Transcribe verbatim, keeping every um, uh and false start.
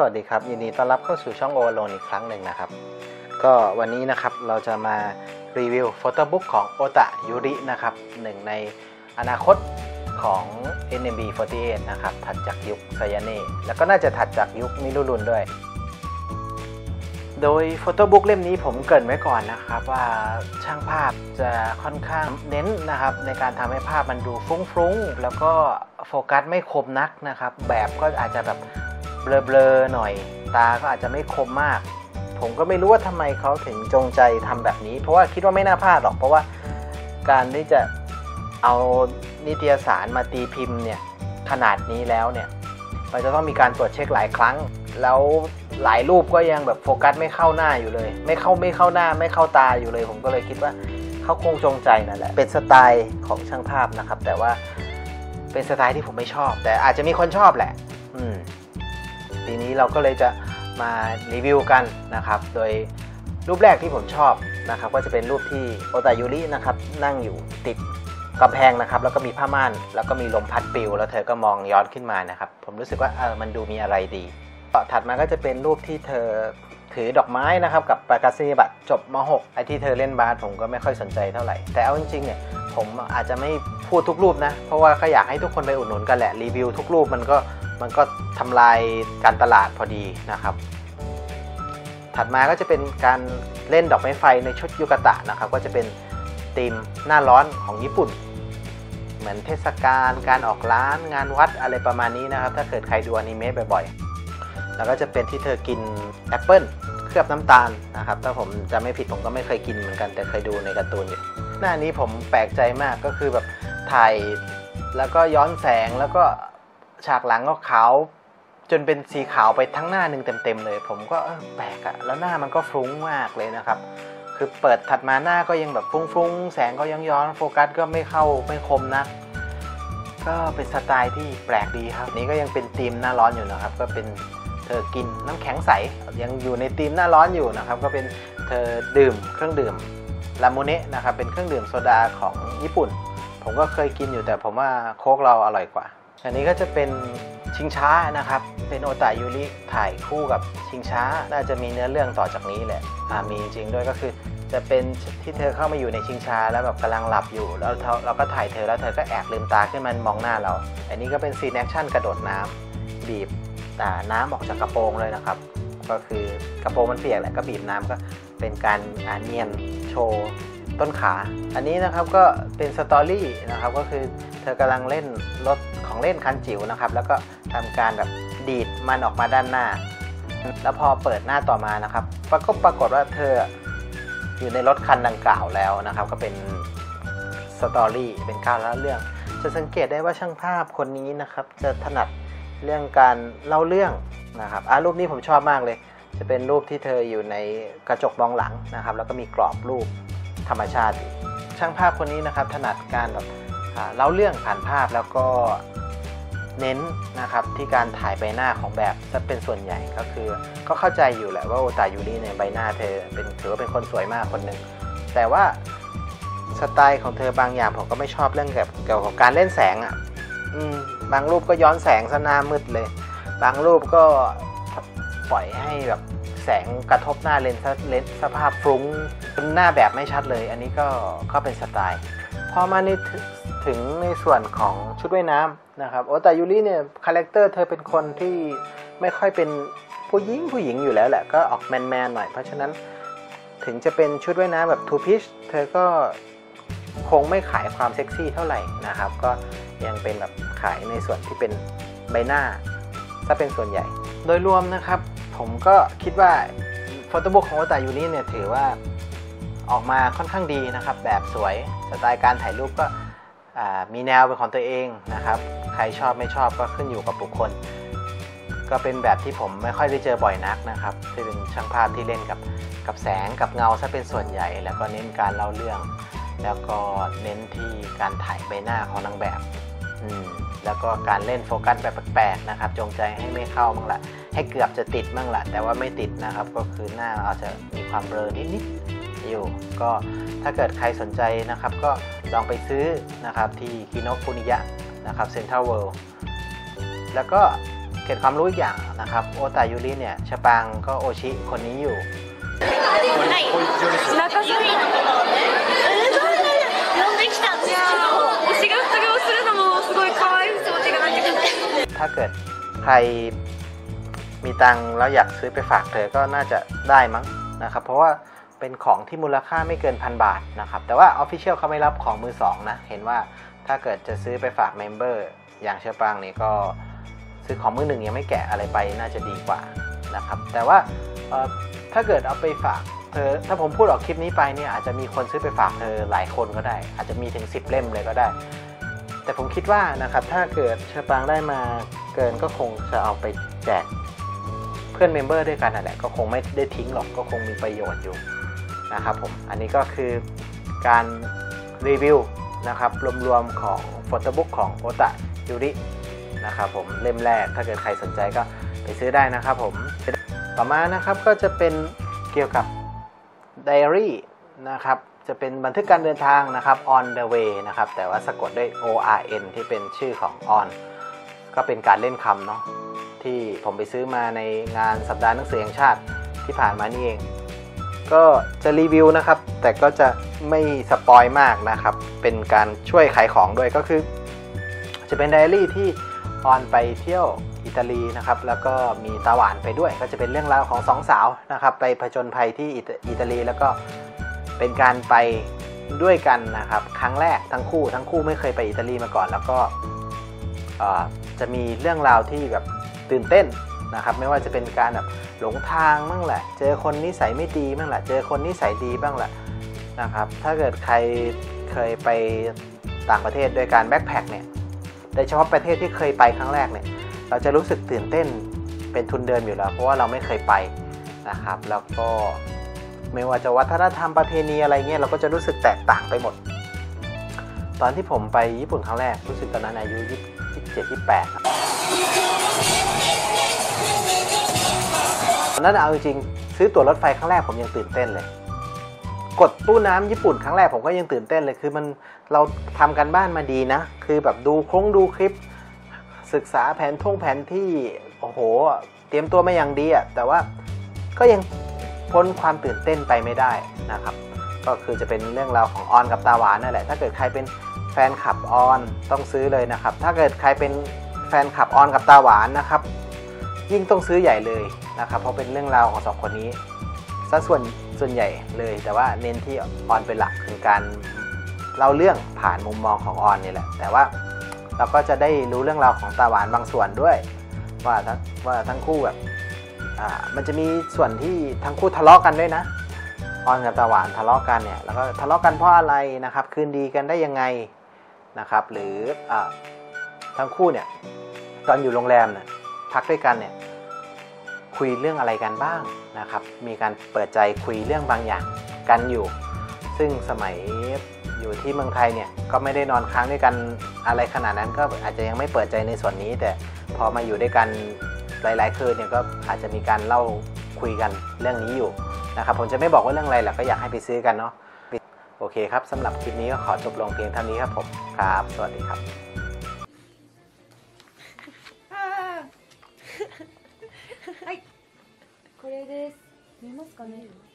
วัสดีครับยินดีต้อนรับเข้าสู่ช่องโอโลนอีกครั้งหนึ่งนะครับก็วันนี้นะครับเราจะมารีวิวโฟโต้บุ๊กของโอตะยูรินะครับหนึ่งในอนาคตของ เอ็น เอ็ม บี สี่สิบแปด นะครับถัดจากยุคไซยาเน่แล้วก็น่าจะถัดจากยุคมิรุรุนด้วยโดยโฟโต้บุ๊กเล่มนี้ผมเกริ่นไว้ก่อนนะครับว่าช่างภาพจะค่อนข้างเน้นนะครับในการทำให้ภาพมันดูฟุ้งๆแล้วก็โฟกัสไม่คมนักนะครับแบบก็อาจจะแบบเบลอๆหน่อยตาก็อาจจะไม่คมมากผมก็ไม่รู้ว่าทำไมเขาถึงจงใจทำแบบนี้เพราะว่าคิดว่าไม่น่าพลาดหรอกเพราะว่าการที่จะเอานิตยสารมาตีพิมพ์เนี่ยขนาดนี้แล้วเนี่ยมันจะต้องมีการตรวจเช็คหลายครั้งแล้วหลายรูปก็ยังแบบโฟกัสไม่เข้าหน้าอยู่เลยไม่เข้าไม่เข้าหน้าไม่เข้าตาอยู่เลยผมก็เลยคิดว่าเขาคงจงใจนั่นแหละเป็นสไตล์ของช่างภาพนะครับแต่ว่าเป็นสไตล์ที่ผมไม่ชอบแต่อาจจะมีคนชอบแหละอืมทีนี้เราก็เลยจะมารีวิวกันนะครับโดยรูปแรกที่ผมชอบนะครับก็จะเป็นรูปที่โอตะยูรินะครับนั่งอยู่ติดกำแพงนะครับแล้วก็มีผ้าม่านแล้วก็มีลมพัดปลิวแล้วเธอก็มองย้อนขึ้นมานะครับผมรู้สึกว่าเออมันดูมีอะไรดีถัดมาก็จะเป็นรูปที่เธอถือดอกไม้นะครับกับประกาศนียบัตรจบม หก ไอ้ที่เธอเล่นบาสผมก็ไม่ค่อยสนใจเท่าไหร่แต่เอาจริงๆเนี่ยผมอาจจะไม่พูดทุกรูปนะเพราะว่าก็อยากให้ทุกคนไปอุดหนุนกันแหละรีวิวทุกรูปมันก็มันก็ทำลายการตลาดพอดีนะครับถัดมาก็จะเป็นการเล่นดอกไม้ไฟในชุดยูกาตะนะครับก็จะเป็นธีมหน้าร้อนของญี่ปุ่นเหมือนเทศกาลการออกร้านงานวัดอะไรประมาณนี้นะครับถ้าเกิดใครดูอนิเมะบ่อยๆแล้วก็จะเป็นที่เธอกินแอปเปิ้ลเคลือบน้ำตาลนะครับถ้าผมจะไม่ผิดผมก็ไม่เคยกินเหมือนกันแต่เคยดูในการ์ตูนอยู่หน้านี้ผมแปลกใจมากก็คือแบบถ่ายแล้วก็ย้อนแสงแล้วก็ฉากหลังก็ขาวจนเป็นสีขาวไปทั้งหน้าหนึ่งเต็มๆเลยผมก็แปลกอะแล้วหน้ามันก็ฟุ้งมากเลยนะครับคือเปิดถัดมาหน้าก็ยังแบบฟุ้งๆแสงก็ยังย้อนโฟกัสก็ไม่เข้าไม่คมนะก็เป็นสไตล์ที่แปลกดีครับนี้ก็ยังเป็นธีมหน้าร้อนอยู่นะครับก็เป็นเธอกินน้ำแข็งใสยังอยู่ในธีมหน้าร้อนอยู่นะครับก็เป็นเธอดื่มเครื่องดื่มลามูเนะนะครับเป็นเครื่องดื่มโซดาของญี่ปุ่นผมก็เคยกินอยู่แต่ผมว่าโค้กเราอร่อยกว่าอันนี้ก็จะเป็นชิงช้านะครับเป็นโอตะยูริถ่ายคู่กับชิงช้าน่าจะมีเนื้อเรื่องต่อจากนี้แหละมีจริงด้วยก็คือจะเป็นที่เธอเข้ามาอยู่ในชิงช้าแล้วแบบกำลังหลับอยู่แล้วเราก็ถ่ายเธอแล้วเธอก็แอบลืมตาขึ้นมามองหน้าเราอันนี้ก็เป็นซีนแอคชั่นกระโดดน้ำบีบแต่น้ำออกจากกระโปรงเลยนะครับก็คือกระโปรงมันเปียกแหละก็บีบน้ำก็เป็นการเนียนโชว์ต้นขาอันนี้นะครับก็เป็นสตอรี่นะครับก็คือเธอกำลังเล่นรถของเล่นคันจิ๋วนะครับแล้วก็ทำการแบบดีดมันออกมาด้านหน้าแล้วพอเปิดหน้าต่อมานะครับก็ปรากฏว่าเธออยู่ในรถคันดังกล่าวแล้วนะครับก็เป็นสตอรี่เป็นการเล่าเรื่องจะสังเกตได้ว่าช่างภาพคนนี้นะครับจะถนัดเรื่องการเล่าเรื่องนะครับอ่ะรูปนี้ผมชอบมากเลยจะเป็นรูปที่เธออยู่ในกระจกมองหลังนะครับแล้วก็มีกรอบรูปธรรมชาติช่างภาพคนนี้นะครับถนัดการแบบเล่าเรื่องผ่านภาพแล้วก็เน้นนะครับที่การถ่ายใบหน้าของแบบจะเป็นส่วนใหญ่ก็คือก็เข้าใจอยู่แหละว่าโอตะยูริในใบหน้าเธอเป็นถือว่าเป็นคนสวยมากคนหนึ่งแต่ว่าสไตล์ของเธอบางอย่างผมก็ไม่ชอบเรื่องเกี่ยวกับการเล่นแสงอ่ะอืมบางรูปก็ย้อนแสงซะหน้ามืดเลยบางรูปก็ปล่อยให้แบบแสงกระทบหน้าเลนส์เลนส์สภาพฟรุ้งหน้าแบบไม่ชัดเลยอันนี้ก็ก็เป็นสไตล์พอมาในถึงในส่วนของชุดว่ายน้ำนะครับโอตะยูริเนี่ยคาแรคเตอร์เธอเป็นคนที่ไม่ค่อยเป็นผู้หญิงผู้หญิงอยู่แล้วแหละก็ออกแมนแมนหน่อยเพราะฉะนั้นถึงจะเป็นชุดว่ายน้ำแบบทูพิชเธอก็คงไม่ขายความเซ็กซี่เท่าไหร่นะครับก็ยังเป็นแบบขายในส่วนที่เป็นใบหน้าถ้าเป็นส่วนใหญ่โดยรวมนะครับผมก็คิดว่าโฟโต้บุ๊กของโอตะยูริเนี่ยถือว่าออกมาค่อนข้างดีนะครับแบบสวยสไตล์การถ่ายรูปก็มีแนวเป็นของตัวเองนะครับใครชอบไม่ชอบก็ขึ้นอยู่กับบุคคลก็เป็นแบบที่ผมไม่ค่อยได้เจอบ่อยนักนะครับที่เป็นช่างภาพที่เล่นกับกับแสงกับเงาซะเป็นส่วนใหญ่แล้วก็เน้นการเล่าเรื่องแล้วก็เน้นที่การถ่ายใบหน้าของนางแบบอืมแล้วก็การเล่นโฟกัสแบบแปลกๆนะครับจงใจให้ไม่เข้าบ้างละให้เกือบจะติดบ้างละแต่ว่าไม่ติดนะครับก็คือหน้าอาจจะมีความเบลอนิดๆอยู่ก็ถ้าเกิดใครสนใจนะครับก็ลองไปซื้อนะครับที่กิโนคุนิยะนะครับเซ็นทรัลเวิลด์แล้วก็เกร็ดความรู้อีกอย่างนะครับโอตายูริเนี่ยชะปางก็โอชิคนนี้อยู่中澤さん呼んできたんですけど推しが卒業するのもすごい可愛い気持ちがなんかถ้าเกิดใครมีตังค์แล้วอยากซื้อไปฝากเธอก็น่าจะได้มั้งนะครับเพราะว่าเป็นของที่มูลค่าไม่เกินพันบาทนะครับแต่ว่า Official เขาไม่รับของมือสองนะเห็นว่าถ้าเกิดจะซื้อไปฝากเมมเบอร์อย่างเชอปางนี่ก็ซื้อของมือหนึ่งยังไม่แกะอะไรไปน่าจะดีกว่านะครับแต่ว่าถ้าเกิดเอาไปฝากเธอถ้าผมพูดออกคลิปนี้ไปเนี่ยอาจจะมีคนซื้อไปฝากเธอหลายคนก็ได้อาจจะมีถึงสิบเล่มเลยก็ได้แต่ผมคิดว่านะครับถ้าเกิดเชอปางได้มาเกินก็คงจะเอาไปแจกเพื่อนเมมเบอร์ด้วยกันนั่นแหละก็คงไม่ได้ทิ้งหรอกก็คงมีประโยชน์อยู่นะครับผมอันนี้ก็คือการรีวิวนะครับรวมๆของโฟโต้บุ๊กของโอตะยูรินะครับผมเล่มแรกถ้าเกิดใครสนใจก็ไปซื้อได้นะครับผมต่อมานะครับก็จะเป็นเกี่ยวกับไดอารี่นะครับจะเป็นบันทึกการเดินทางนะครับ on the way นะครับแต่ว่าสะกดด้วย o r n ที่เป็นชื่อของ on ก็เป็นการเล่นคำเนาะที่ผมไปซื้อมาในงานสัปดาห์หนังสือแห่งชาติที่ผ่านมานี่เองก็จะรีวิวนะครับแต่ก็จะไม่สปอยมากนะครับเป็นการช่วยขายของด้วยก็คือจะเป็นไดอารี่ที่ออนไปเที่ยวอิตาลีนะครับแล้วก็มีตาหวานไปด้วยก็จะเป็นเรื่องราวของสองสาวนะครับไปผจญภัยที่อิตาลีแล้วก็เป็นการไปด้วยกันนะครับครั้งแรกทั้งคู่ทั้งคู่ไม่เคยไปอิตาลีมาก่อนแล้วก็จะมีเรื่องราวที่แบบตื่นเต้นนะครับไม่ว่าจะเป็นการแบบหลงทางบ้างแหละเจอคนนิสัยไม่ดีบ้างแหละเจอคนนิสัยดีบ้างแหละนะครับถ้าเกิดใครเคยไปต่างประเทศโดยการแบ็คแพคเนี่ยโดยเฉพาะประเทศที่เคยไปครั้งแรกเนี่ยเราจะรู้สึกตื่นเต้นเป็นทุนเดิมอยู่แล้วเพราะว่าเราไม่เคยไปนะครับแล้วก็ไม่ว่าจะวัฒนธรรมประเพณีอะไรเงี้ยเราก็จะรู้สึกแตกต่างไปหมดตอนที่ผมไปญี่ปุ่นครั้งแรกรู้สึกตอนนั้นอายุยี่สิบเจ็ด ยี่สิบแปดครับตอนนั้นเอาจริงๆซื้อตั๋วรถไฟครั้งแรกผมยังตื่นเต้นเลยกดตู้น้ำญี่ปุ่นครั้งแรกผมก็ยังตื่นเต้นเลยคือมันเราทำกันบ้านมาดีนะคือแบบดูโครงดูคลิปศึกษาแผนท่งแผนที่โอ้โหเตรียมตัวมาอย่างดีอ่ะแต่ว่าก็ยังพ้นความตื่นเต้นไปไม่ได้นะครับก็คือจะเป็นเรื่องราวของออนกับตาหวานนั่นแหละถ้าเกิดใครเป็นแฟนคลับออนต้องซื้อเลยนะครับถ้าเกิดใครเป็นแฟนคลับออนกับตาหวานนะครับยิ่งต้องซื้อใหญ่เลยนะครับเพราะเป็นเรื่องราวของสองคนนี้ซะส่วนส่วนใหญ่เลยแต่ว่าเน้นที่ออนเป็นหลักคือการเล่าเรื่องผ่านมุมมองของออนนี่แหละแต่ว่าเราก็จะได้รู้เรื่องราวของตาหวานบางส่วนด้วยว่าว่าทั้งคู่แบบอ่ามันจะมีส่วนที่ทั้งคู่ทะเลาะกันด้วยนะออนกับตาหวานทะเลาะกันเนี่ยแล้วก็ทะเลาะกันเพราะอะไรนะครับคืนดีกันได้ยังไงนะครับหรืออ่าทั้งคู่เนี่ยตอนอยู่โรงแรมเนี่ยพักด้วยกันเนี่ยคุยเรื่องอะไรกันบ้างนะครับมีการเปิดใจคุยเรื่องบางอย่างกันอยู่ซึ่งสมัยอยู่ที่เมืองไทยเนี่ยก็ไม่ได้นอนค้างด้วยกันอะไรขนาดนั้นก็อาจจะยังไม่เปิดใจในส่วนนี้แต่พอมาอยู่ด้วยกันหลายๆคืนเนี่ยก็อาจจะมีการเล่าคุยกันเรื่องนี้อยู่นะครับผมจะไม่บอกว่าเรื่องอะไรแหละก็อยากให้ไปซื้อกันเนาะโอเคครับสำหรับคลิปนี้ก็ขอจบลงเพียงเท่านี้ครับผมครับสวัสดีครับはい、これです。見えますかね。